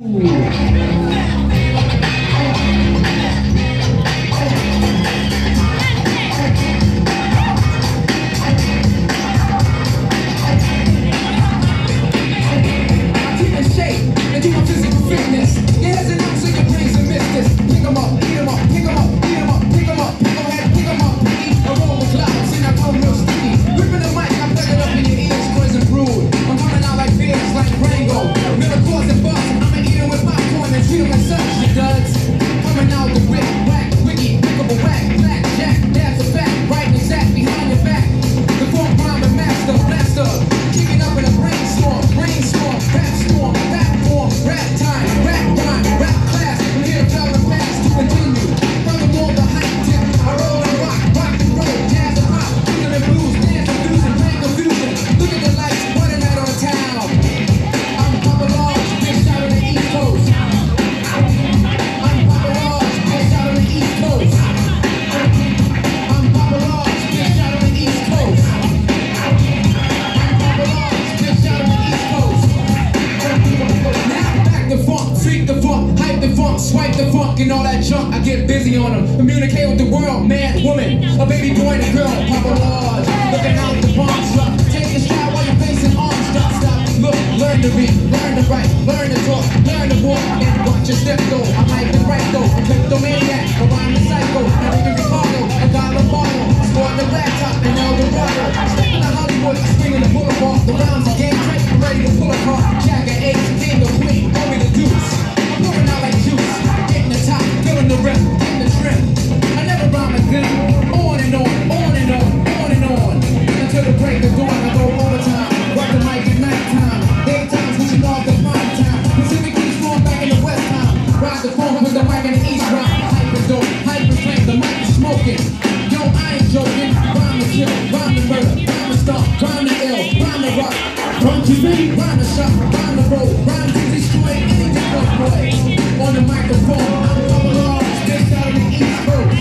Swipe the funk and all that junk, I get busy on them. Communicate with the world, man, woman, a baby boy and a girl, Papa Large. Looking out the bomb truck, take a shot while you're facing arms. Stop, look, learn to read, learn to write, learn to talk, learn to walk, and watch your step go. I might be right though, a cryptomaniac, a rhyme psycho, not even Ricardo, a guy Lombardo, sporting the laptop and Eldorado. Stepping to Hollywood, swinging the boulevard, the rounds of game, ready to pull apart. Jack and Ace, king or queen, go with the deuce. Pouring out like juice, getting the top, filling the rim, getting the trim. I never rhyme with them. On and on, on and on, on and on. Until the break of dawn, I go overtime. Rock the mic at nighttime. Daytime, switching off the prime time. Pacific East, going back in the West time. Ride the phone with the mic in the East rhyme. Hyper dope, hyper flame, the mic is smoking. Yo, I ain't joking. Rhyme to kill, rhyme to murder, rhyme to stomp, rhyme to ill, rhyme to rock. Rhyme to beat, rhyme to shot, rhyme to roll, rhyme to destroy any different boy. On the microphone, I'm Papa Large, bitch out of the East Coast.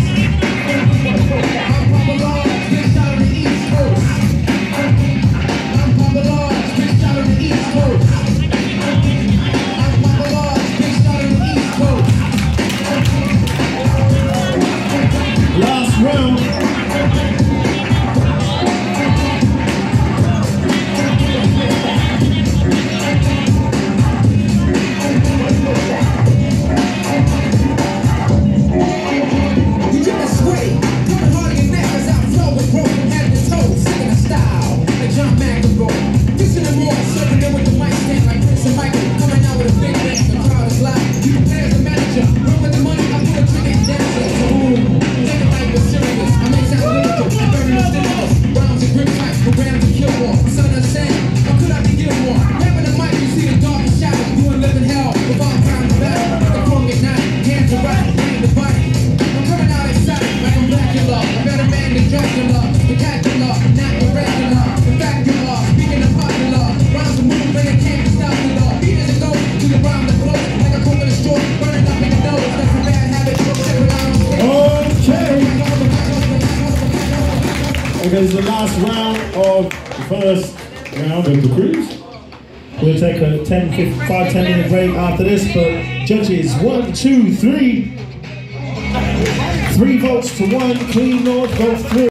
I'm Papa Large, bitch out of the East Coast. I'm Papa Large, bitch out of the East Coast. I'm Papa Large, bitch out of the East Coast. Last round. Okay, this is the last round of the first round of the cruise. We'll take a 5-10 minute break after this, but judges, 1, 2, 3. 3 votes to 1, clean north, vote 3.